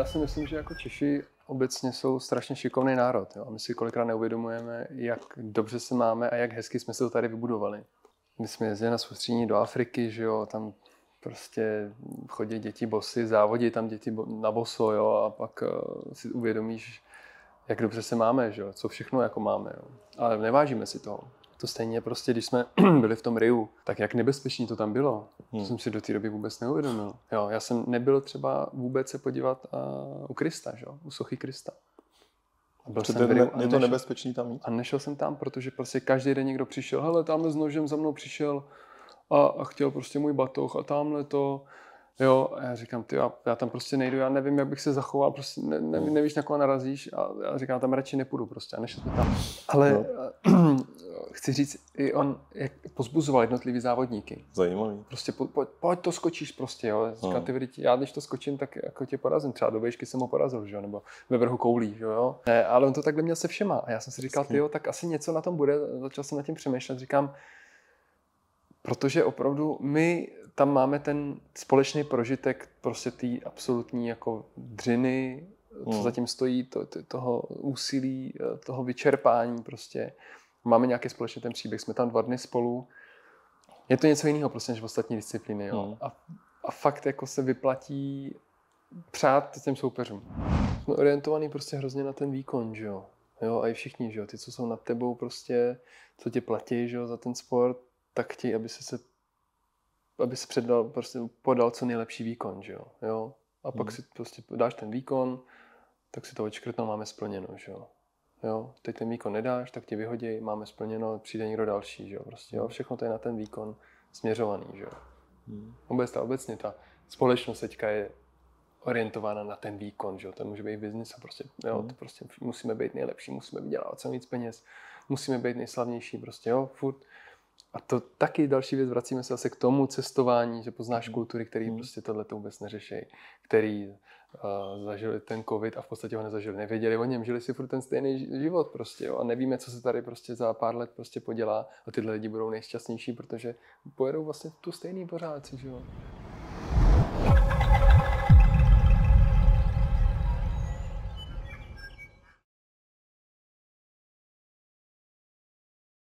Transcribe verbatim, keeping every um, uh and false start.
já si myslím, že jako Češi obecně jsou strašně šikovný národ. Jo? A my si kolikrát neuvědomujeme, jak dobře se máme a jak hezky jsme se to tady vybudovali. My jsme jezdili na soustředění do Afriky, že jo, tam prostě chodí děti bosy, závodí tam děti na boso, jo, a pak uh, si uvědomíš, jak dobře se máme, že jo, co všechno jako máme, jo. Ale nevážíme si toho. To stejně prostě, když jsme byli v tom Riu, tak jak nebezpečný to tam bylo, hmm. to jsem si do té doby vůbec neuvědomil. Jo, já jsem nebyl třeba vůbec se podívat uh, u Krista, že jo, u sochy Krista. Byl jsem ne, je to nešel, nebezpečný tam jít? A nešel jsem tam, protože prostě každý den někdo přišel, hele, tamhle s nožem za mnou přišel a, a chtěl prostě můj batoh a tamhle to, jo, a já říkám, ty, já, já tam prostě nejdu, já nevím, jak bych se zachoval, prostě ne, ne, nevíš, na koho narazíš a já říkám, tam radši nepůjdu prostě a nešel jsem tam. Ale no. Chci říct, i on jak pozbuzoval jednotlivý závodníky. Zajímavý. Prostě po, po, pojď to skočíš prostě, jo. Říkám, ty vidíte, já když to skočím, tak jako tě porazím. Třeba do výšky jsem ho porazil, že jo, nebo ve vrhu koulí, že jo. Ne, ale on to takhle měl se všema. A já jsem si říkal, ty jo, tak asi něco na tom bude. Začal jsem nad tím přemýšlet, říkám, protože opravdu my tam máme ten společný prožitek prostě té absolutní jako dřiny, co hmm. zatím stojí, to, to, toho úsilí, toho vyčerpání prostě. Máme nějaký společný ten příběh, jsme tam dva dny spolu. Je to něco jiného prostě než v ostatní disciplíny. Jo? Hmm. A, a fakt jako se vyplatí přát těm soupeřům. Jsme orientovaný prostě hrozně na ten výkon, že jo. Jo, a i všichni, že jo, ty, co jsou nad tebou prostě, co tě platí, že jo, za ten sport, tak chtějí, aby se, aby se předal, prostě podal co nejlepší výkon, že jo. jo? A pak hmm. si prostě dáš ten výkon, tak si to odškrtnou, máme splněno, že jo. Jo, teď ten výkon nedáš, tak tě vyhodí, máme splněno, přijde někdo další, že jo, prostě, jo, všechno to je na ten výkon směřovaný, že jo. Hmm. Obecně, obecně ta společnost teďka je orientována na ten výkon, že jo, to může být biznis a prostě, jo, hmm. to prostě musíme být nejlepší, musíme vydělávat co víc peněz, musíme být nejslavnější, prostě, jo, furt. A to taky další věc, vracíme se zase k tomu cestování, že poznáš hmm. kultury, které hmm. prostě tohle to vůbec neřeší, který uh, zažili ten covid a v podstatě ho nezažili, nevěděli o něm, žili si furt ten stejný život prostě, jo, a nevíme, co se tady prostě za pár let prostě podělá a tyhle lidi budou nejšťastnější, protože pojedou vlastně tu stejný pořádci, že jo.